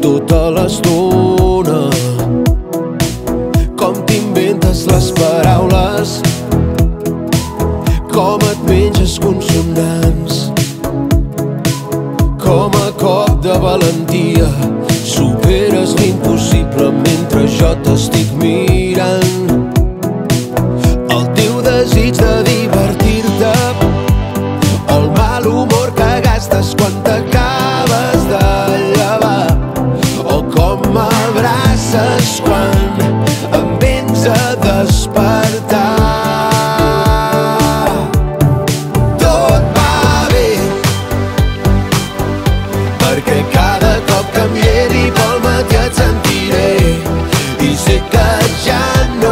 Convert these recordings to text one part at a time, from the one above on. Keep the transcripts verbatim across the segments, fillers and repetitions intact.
tota l'estona. Com t'inventes les paraules, com et menges consonants, com a cop de valentia superes l'impossible mentre jo t'estic mirant. El teu desig de divertir-te, el mal humor que gastes quan t'acabes de llevar, o com m'abraces quan em vens a despertar. Tot va bé, perquè cada cop que em llevi pel matí et sentiré i sé que ja no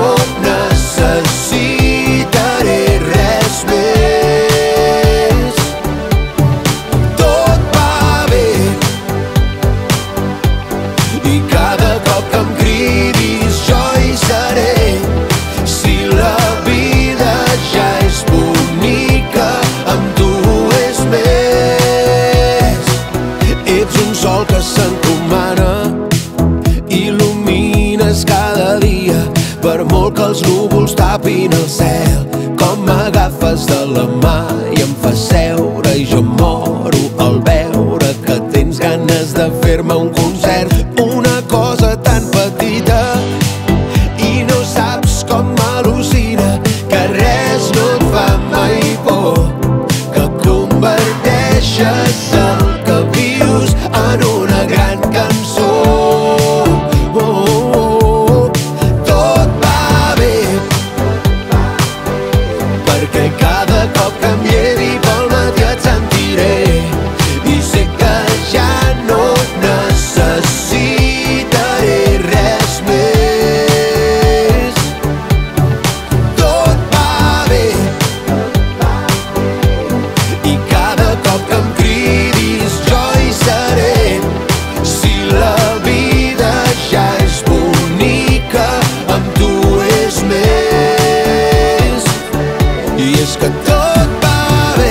necessitaré res més. Tot va bé, i cada cop que em cridis jo hi seré. Si la vida ja és bonica, amb tu és més. Ets un sol que s'encomana, il·lumines cada dia, per molt que els núvols tapin el cel. Com m'agafes de la mà i em fas seure i jo moro al veure que tens ganes de fer-me un concert. Una cosa tan petita i no saps com m'al·lucina, que res no et fa mai por, que converteixes el que vius en una gran cançó. Oh, oh, oh. Tot va bé, perquè cada cop que em llevi pel matí et sentiré i sé que ja no necessitaré res més. Tot va bé, i cada cop que em cridis jo hi seré. Si la vida ja és bonica, amb tu és més. I és que tot va bé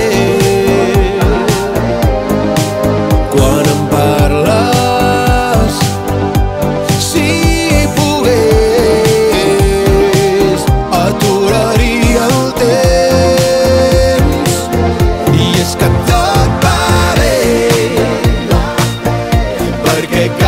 quan em parles. Si pogués, aturaria el temps. I és que tot va bé, perquè